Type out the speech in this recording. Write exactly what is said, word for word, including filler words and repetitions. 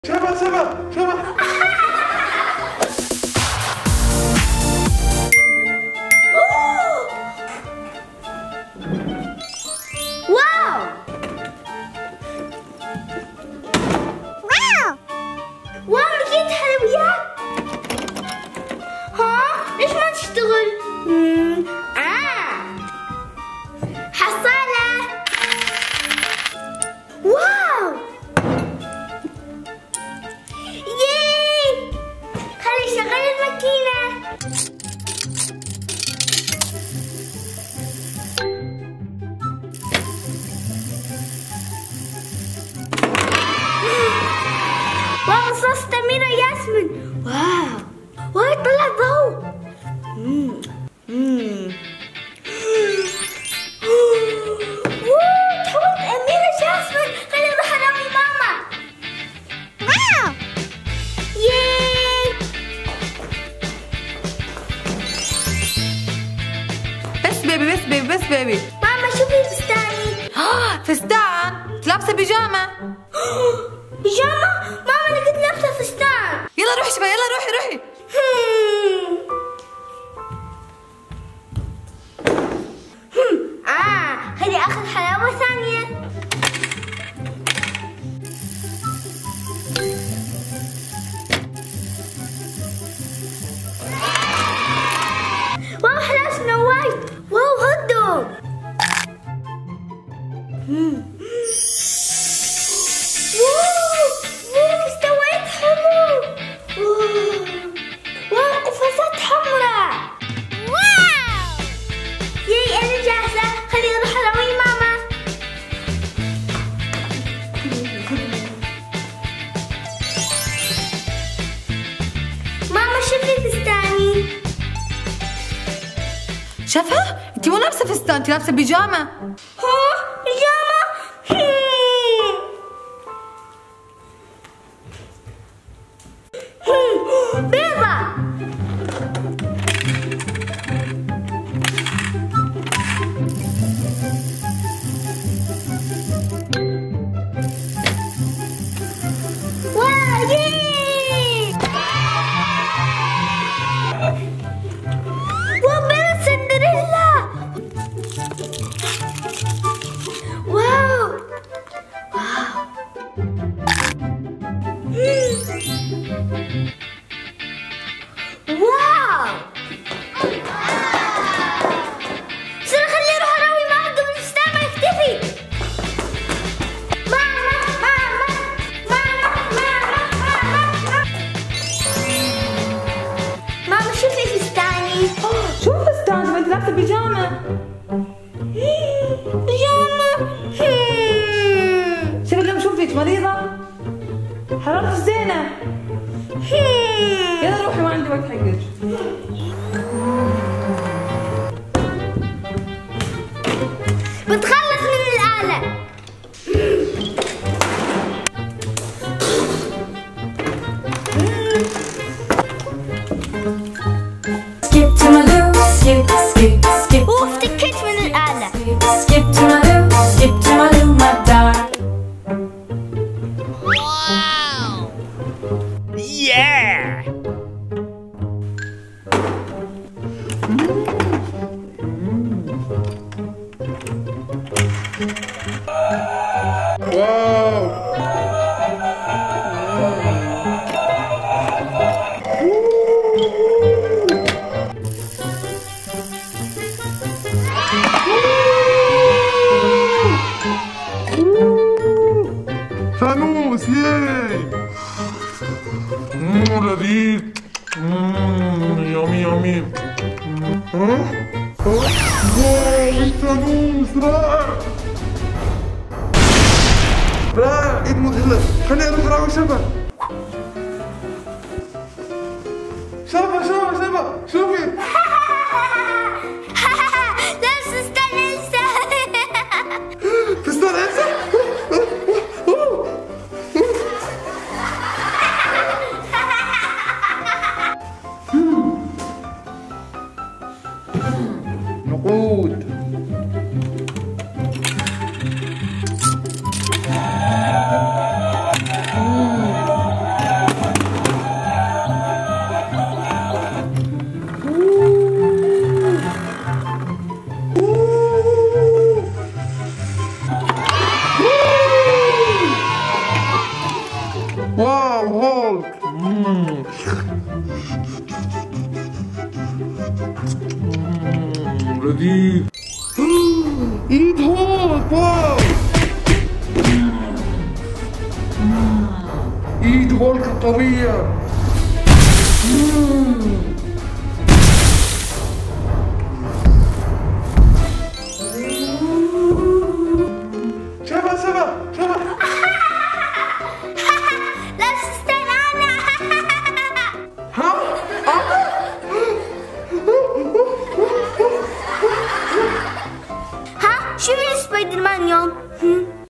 شبه شبه شبه واو واو واو ماكينة حلويات. ها ليش ما تشتغل؟ مم. آه حصالة. واو ياي خلي شغل الماكينة. واو صوص تميرة ياسمين. واو واو طلع ضوء. مم. مم. واو تحولت أميرة جاسمين. خليني أروح أراوي ماما. واو ياي بس بيبي بس بيبي بس بيبي. ماما شوفي فستاني. فستان؟ انت لابسه بيجامه. بيجامة؟ ماما أنا كنت لابسة فستان. يلا روحي شباب يلا روحي روحي. هم. هم. آه خلي آخذ حلاوة ثانية. واو حلاوة سنو وايت. واو هوت دوغ. هم. واو واو استويت حلو. واو واو قفازات حمراء. واو ياي أنا جاهزة. خليني أروح أراوي ماما. ماما شوفي فستاني. شافها؟ انت مو لابسه فستان انت لابسه بيجامه. ها بيجامة. هم. هم. بيضة. واو ياي. واو بيضة سندريلا. واو واو. واو سنة خليني اروح اراوي ماما قبل الفستان ما يختفي. ماما ماما ماما ماما ماما ماما شوفي فستاني. شو فستان؟ شوف انت لابسه بيجامه. بيجامة. شوفي قبل شوفك مريضه. حرارتك زينه. يلا روحي ما عندي وقت حقك. بتخلص من الآلة. Skip to my loo, skip, skip, skip. اوف تكيت من الآلة. Skip to my loo, skip to my loo, my darling. yeah واو فانوس ياي. مم، لذيذ. مم، يامي يامي. ها؟ واو الفانوس رائع رائع. ايد مذهلة. خليني اروح اراوي شبه شبه شبه شبه شوفي. لابس فستان إلسا. فستان إلسا؟ نقود. واو هولك. مم. مم، لذيذ. ايد هولك. واو. ايد هولك القوية. شبه شبه شبه.